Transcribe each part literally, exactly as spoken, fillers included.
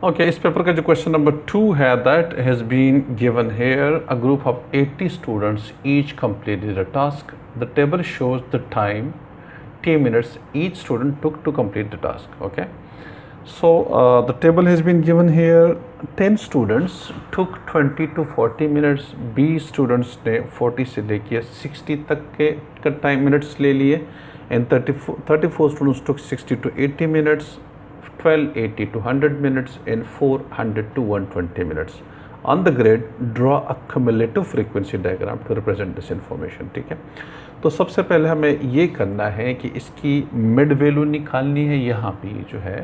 Okay, इस paper का जो क्वेश्चन नंबर टू है, that has been given here a group of eighty students each completed a task. The table shows the time t minutes each student took to complete the task. Okay, so uh, the table has been given here. ten students took twenty to forty minutes. B students ने forty से लेके sixty तक के का time minutes ले लिए, and thirty-four thirty-four students took sixty to eighty minutes. twelve eighty to one hundred minutes and four hundred to one hundred twenty minutes. On the grid, draw a cumulative frequency diagram to represent this information. ठीक है, तो सबसे पहले हमें ये करना है कि इसकी मिड वैल्यू निकालनी है। यहाँ पे जो है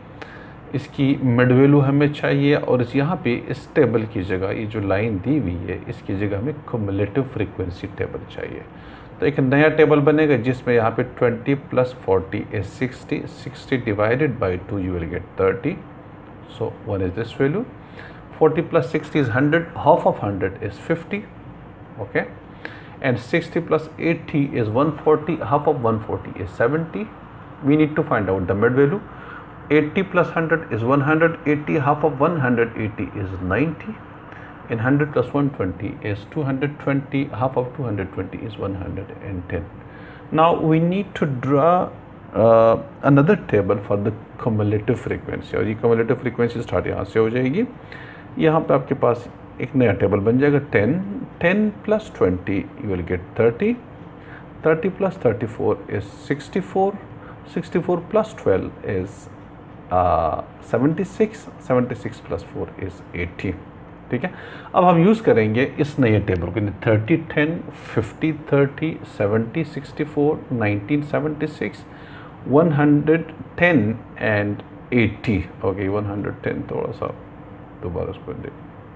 इसकी मिड वैल्यू हमें चाहिए, और इस यहाँ पे इस टेबल की जगह ये जो लाइन दी हुई है इसकी जगह हमें cumulative फ्रीक्वेंसी टेबल चाहिए। तो एक नया टेबल बनेगा जिसमें यहाँ पे twenty plus forty is sixty, sixty divided by two you will get thirty. So what is this value? forty plus sixty is one hundred, half of one hundred is fifty, okay, and sixty plus eighty is one hundred forty, half of one hundred forty is seventy. We need to find out the mid value. eighty plus one hundred is one hundred eighty, half of one hundred eighty is ninety. And one hundred plus one hundred twenty is two hundred twenty, half of two hundred twenty is one hundred ten. Now we need to draw uh, another table for the cumulative frequency, और ये cumulative frequency start यहाँ से हो जाएगी। यहाँ पे आपके पास एक नया टेबल बन जाएगा ten, ten plus twenty you will get thirty, thirty plus thirty-four is sixty-four, sixty-four plus twelve is uh, seventy-six, seventy-six plus four is eighty. ठीक है, अब हम यूज़ करेंगे इस नए टेबल को, thirty ten, fifty thirty, seventy sixty four, nineteen seventy six, one hundred ten and eighty. Okay, one hundred ten थोड़ा सा दोबारा उसको देख।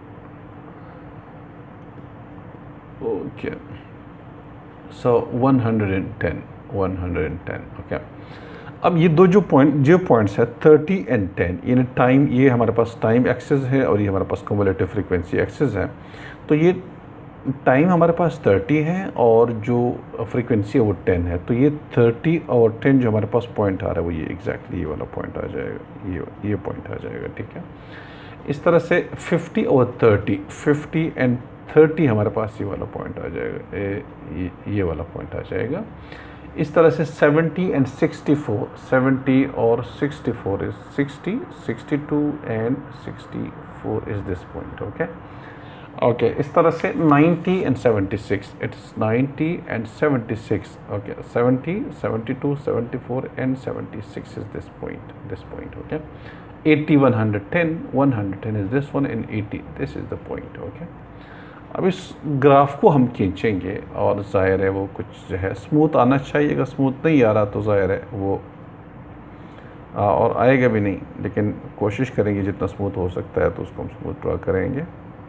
Okay, so one hundred ten, one hundred ten. Okay, अब ये दो जो पॉइंट जो पॉइंट्स है थर्टी एंड टेन, यानी टाइम, ये हमारे पास टाइम एक्सेस है और ये हमारे पास क्युमुलेटिव फ्रीक्वेंसी एक्सेस है। तो ये टाइम हमारे पास थर्टी है और जो फ्रीक्वेंसी है वो टेन है। तो ये थर्टी और टेन जो हमारे पास पॉइंट आ रहा है वो ये एग्जैक्टली ये वाला पॉइंट आ जाएगा, ये ये पॉइंट आ जाएगा। ठीक है, इस तरह से फिफ्टी और थर्टी, फिफ्टी एंड थर्टी हमारे पास ये वाला पॉइंट आ जाएगा, ये ये वाला पॉइंट आ जाएगा। इस तरह से seventy and sixty four, seventy और sixty four is sixty, sixty two and sixty four is this point. Okay okay, इस तरह से ninety and seventy six, it's ninety and seventy six. Okay, seventy, seventy two, seventy four and seventy six is this point, this point. Okay, eighty, one hundred ten, one hundred ten is this one and eighty, this is the point. Okay, अब इस graph को हम खींचेंगे और ज़ाहिर है वो कुछ जो है स्मूथ आना चाहिए। अगर स्मूथ नहीं आ रहा तो ज़ाहिर है वो आ, और आएगा भी नहीं, लेकिन कोशिश करेंगे जितना स्मूथ हो सकता है तो उसको हम स्मूथ ड्रा करेंगे।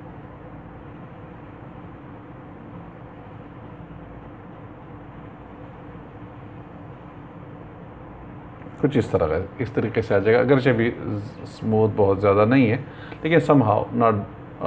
कुछ इस तरह का, इस तरीके से आ जाएगा। अगरचे भी स्मूथ बहुत ज़्यादा नहीं है, लेकिन समहाउ नॉट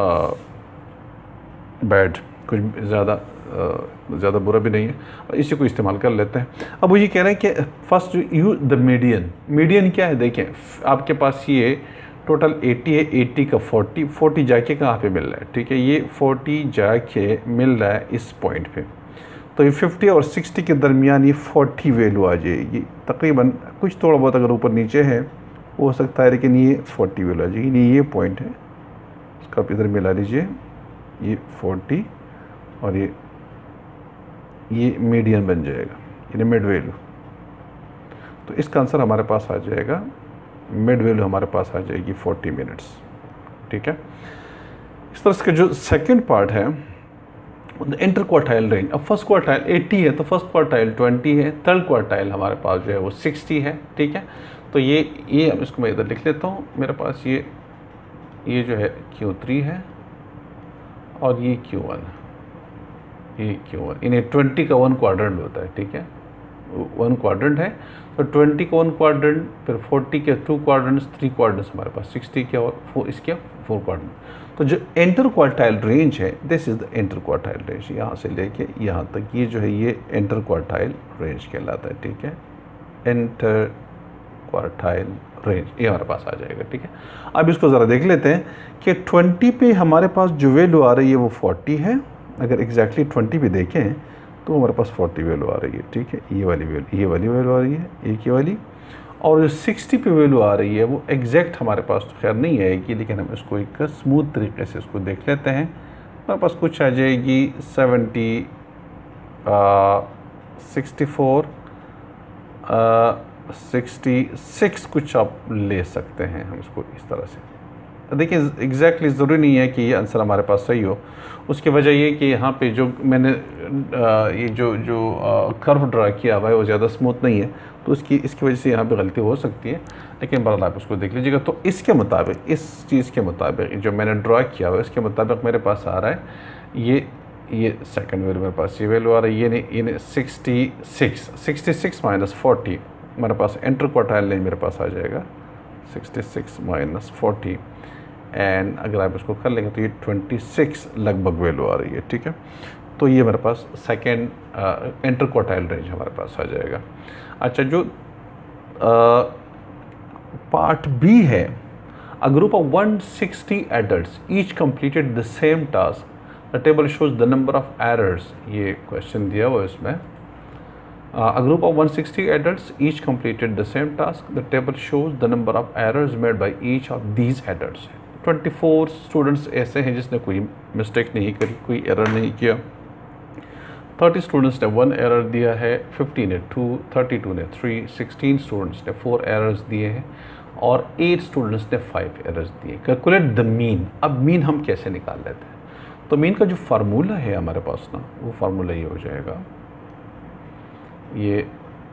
बैड, कुछ ज़्यादा ज़्यादा बुरा भी नहीं है, और इसी को इस्तेमाल कर लेते हैं। अब वो ये कह रहे हैं कि first you the median, median क्या है देखें, आपके पास ये टोटल एटी है, एटी का फोर्टी, फोर्टी जाके कहाँ पे मिल रहा है? ठीक है, ये फोर्टी जाके मिल रहा है इस पॉइंट पे। तो ये फिफ्टी और सिक्सटी के दरमियान ये फोर्टी वैल्यू आ जाएगी तकरीबन, कुछ थोड़ा बहुत अगर ऊपर नीचे है हो सकता है, लेकिन ये फोर्टी वैल्यू आ जाएगी। ये पॉइंट है, इसका आप इधर मिला लीजिए, ये फोर्टी और ये ये मीडियन बन जाएगा, यानी मिड वैल्यू। तो इसका आंसर हमारे पास आ जाएगा, मिड वैल्यू हमारे पास आ जाएगी फोर्टी मिनट्स। ठीक है, इस तरह से जो सेकंड पार्ट है इंटर क्वार्टाइल रेंज। अब फर्स्ट क्वार्टाइल एटी है तो फर्स्ट क्वार्टाइल ट्वेंटी है, थर्ड क्वार्टाइल हमारे पास जो है वो सिक्सटी है। ठीक है, तो ये ये अब इसको मैं इधर लिख लेता हूँ। मेरे पास ये ये जो है क्यू थ्री है और ये क्यू वन, ये क्यू वन, इन्हें ट्वेंटी का वन क्वाड्रेंट होता है। ठीक है, वन क्वाड्रेंट है तो ट्वेंटी का वन क्वाड्रेंट, फिर फोर्टी के टू क्वाड्रेंट्स, थ्री क्वाड्रेंट्स हमारे पास, सिक्सटी के और फोर, इसके फोर क्वाड्रेंट। तो जो इंटर क्वार्टाइल रेंज है, this is the interquartile range, यहाँ से लेके यहाँ तक ये जो है ये इंटर क्वार्टाइल रेंज कहलाता है। ठीक है, इंटर क्वार्टाइल रेंज, ये हमारे पास आ जाएगा। ठीक है, अब इसको ज़रा देख लेते हैं कि ट्वेंटी पे हमारे पास जो वैल्यू आ रही है वो फोर्टी है। अगर एग्जैक्टली ट्वेंटी पे देखें तो हमारे पास फोर्टी वैल्यू आ रही है। ठीक है, ये वाली वैल्यू ये वाली वैल्यू आ रही है, एक ये वाली, और जो सिक्सटी पे वैल्यू आ रही है वो एग्जैक्ट हमारे पास तो खैर नहीं आएगी, लेकिन हम इसको एक स्मूथ तरीके से इसको देख लेते हैं। हमारे पास कुछ आ जाएगी seventy, sixty four, sixty six कुछ आप ले सकते हैं हम इसको इस तरह से। देखिए एग्जैक्टली ज़रूरी नहीं है कि ये आंसर हमारे पास सही हो। उसकी वजह ये कि यहाँ पे जो मैंने आ, ये जो जो कर्व ड्रा किया हुआ है वो ज़्यादा स्मूथ नहीं है, तो उसकी इसकी वजह से यहाँ पे गलती हो सकती है, लेकिन बहरहाल आप उसको देख लीजिएगा। तो इसके मुताबिक, इस चीज़ के मुताबिक जो मैंने ड्रा किया हुआ है इसके मुताबिक मेरे पास आ रहा है ये ये सेकंड वैल्यू मेरे पास ये वैल्यू आ रही है, ये नहीं ये नहीं sixty six sixty six minus forty मेरे पास इंटर क्वार्टाइल नहीं मेरे पास आ जाएगा, sixty six minus forty, and अगर आप इसको कर लेंगे तो ये ट्वेंटी सिक्स लगभग वैल्यू आ रही है। ठीक है, तो ये मेरे पास सेकेंड इंटर क्वार्टाइल रेंज हमारे पास आ जाएगा। अच्छा, जो पार्ट बी है, a group of one sixty adults each completed the same task, the table shows the number of errors, ये क्वेश्चन दिया हुआ है इसमें। Uh, a group of one hundred sixty adults each completed the same task. The table shows the number of errors made by each of these adults. चौबीस students ऐसे हैं जिसने कोई मिस्टेक नहीं करी, कोई एरर नहीं किया। तीस स्टूडेंट्स ने वन एरर दिया है, फिफ्टी ने टू, थर्टी टू ने थ्री, सिक्सटीन स्टूडेंट्स ने फोर एरर्स दिए हैं और एट स्टूडेंट्स ने फाइव एरर्स दिए। Calculate the mean. अब मीन हम कैसे निकाल लेते हैं? तो मीन का जो फार्मूला है हमारे पास ना, वो फार्मूला ये हो जाएगा, ये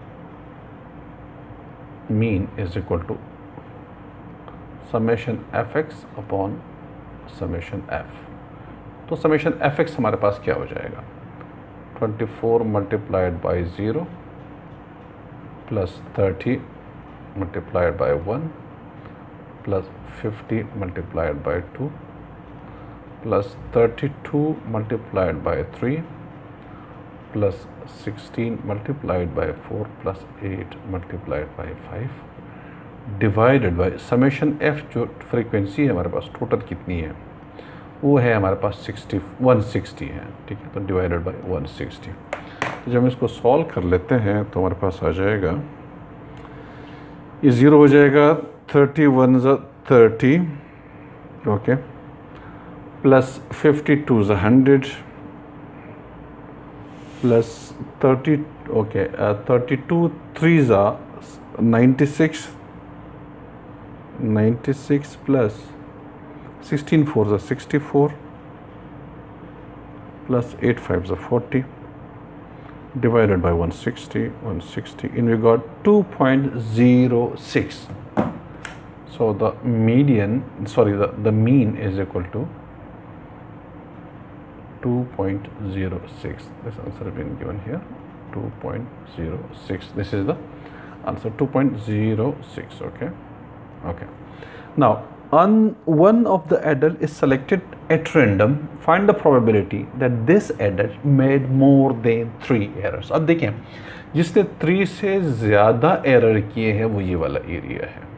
mean is equal to summation F X upon summation F. तो समेशन एफ एक्स हमारे पास क्या हो जाएगा, twenty four multiplied by zero plus thirty multiplied by one plus fifty multiplied by two plus thirty two multiplied by three plus sixteen multiplied by four plus eight multiplied by five divided by summation F, जो frequency है हमारे पास total कितनी है वो है हमारे पास sixty one sixty है। ठीक है, तो डिवाइडेड बाई वन सिक्सटी। तो जब हम इसको सॉल्व कर लेते हैं तो हमारे पास आ जाएगा, ये ज़ीरो हो जाएगा, थर्टी वन ज़ा thirty, okay, plus fifty two ज़ा hundred plus thirty, okay, thirty two three ज़ा ninety six, ninety six plus sixteen four ज़ा sixty four plus eight five ज़ा forty divided by one sixty, one sixty, and we got two point zero six. So the median, sorry, the, the mean is equal to two point zero six. This answer has been given here, two point zero six. This is the answer, two point zero six. Okay, okay. Now, on one of the adult is selected at random, find the probability that this adult made more than three errors. अब देखें, जिसने three से ज़्यादा error किए हैं वो ये वाला एरिया है,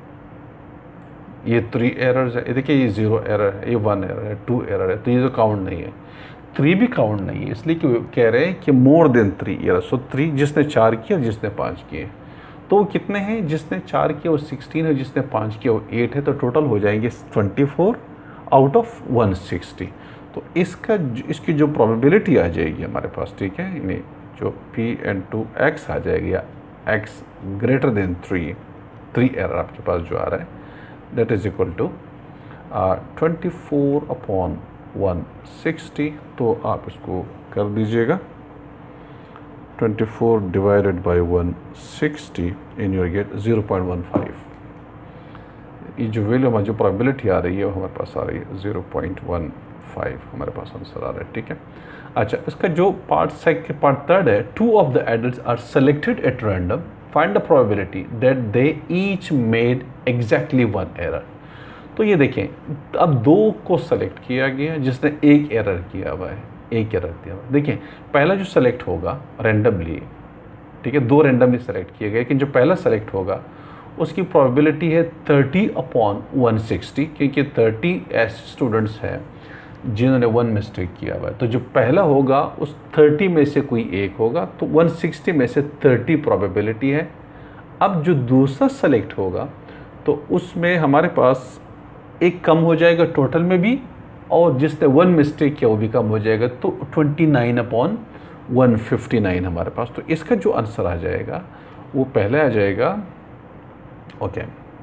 ये थ्री एरर्स है। देखिए ये ज़ीरो एरर है, ये वन एरर है, टू एरर है, तो ये तो काउंट नहीं है, थ्री भी काउंट नहीं है, इसलिए कि कह रहे हैं कि more than three error. So three जिसने चार किया, जिसने पाँच किए, तो वो कितने हैं? जिसने चार किया वो सिक्सटीन है, जिसने पाँच किया वो एट है, तो टोटल हो जाएंगे twenty four out of one sixty. तो इसका इसकी जो प्रोबेबिलिटी आ जाएगी हमारे पास, ठीक है, यानी जो पी एन टू एक्स आ जाएगी, या X greater than three, three error आपके पास जो आ रहा है, that is equal to twenty four upon one sixty. तो आप इसको कर दीजिएगा, twenty four divided by one sixty and you get zero point one five. ये जो वैल्यू हमारी जो प्रोबेबिलिटी आ रही है वो हमारे पास आ रही है ज़ीरो पॉइंट वन फाइव, हमारे पास आंसर आ रहा है। ठीक है, अच्छा, इसका जो पार्ट सेकंड पार्ट थर्ड है, two of the adults are selected at random, find the probability that they each made exactly one error. तो ये देखें, अब दो को सेलेक्ट किया गया जिसने एक एरर किया हुआ है, एक एरर दिया हुआ। देखिए पहला जो सेलेक्ट होगा रैंडमली, ठीक है, दो रैंडमली सेलेक्ट किए गए, लेकिन जो पहला सेलेक्ट होगा उसकी प्रोबेबिलिटी है थर्टी अपॉन वन सिक्सटी, क्योंकि थर्टी ऐसे स्टूडेंट्स हैं जिन्होंने वन मिस्टेक किया हुआ है। तो जो पहला होगा उस थर्टी में से कोई एक होगा, तो वन सिक्सटी में से थर्टी प्रोबेबिलिटी है। अब जो दूसरा सेलेक्ट होगा तो उसमें हमारे पास एक कम हो जाएगा टोटल में भी, और जिसने वन मिस्टेक किया वो भी कम हो जाएगा, तो twenty nine upon one fifty nine हमारे पास। तो इसका जो आंसर आ जाएगा वो पहले आ जाएगा, ओके,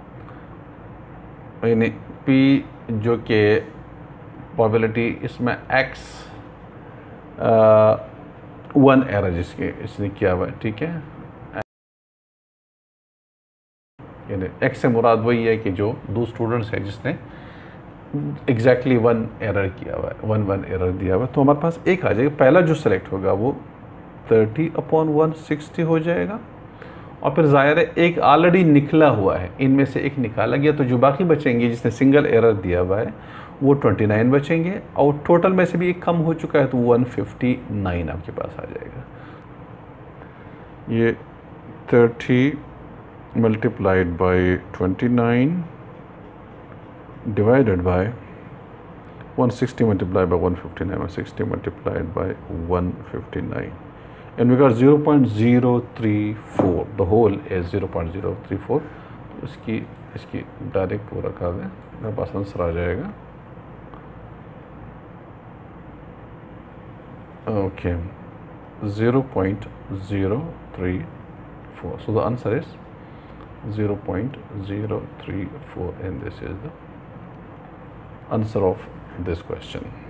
यानी पी जो कि प्रोबेबिलिटी इसमें एक्स वन एरर जिसके इसने किया हुआ है, ठीक है, यानी एक्स से मुराद वही है कि जो दो स्टूडेंट्स हैं जिसने एग्जैक्टली वन एरर किया हुआ है, वन वन एरर दिया हुआ है। तो हमारे पास एक आ जाएगा, पहला जो सेलेक्ट होगा वो थर्टी अपॉन वन सिक्सटी हो जाएगा, और फिर ज़ाहिर है एक ऑलरेडी निकला हुआ है, इनमें से एक निकाला गया, तो जो बाकी बचेंगे जिसने सिंगल एरर दिया हुआ है वो ट्वेंटी नाइन बचेंगे, और टोटल में से भी एक कम हो चुका है तो वन फिफ्टी नाइन आपके पास आ जाएगा। ये thirty multiplied by twenty nine divided by one sixty multiplied by one fifty-nine, one sixty multiplied by one fifty-nine, and we got zero point zero three four, the whole is zero point zero three four। तो इसकी इसकी direct पूरा कर दें, मेरे पास answer आ जाएगा, okay, zero point zero three four, so the answer is zero point zero three four, and this is the answer of this question.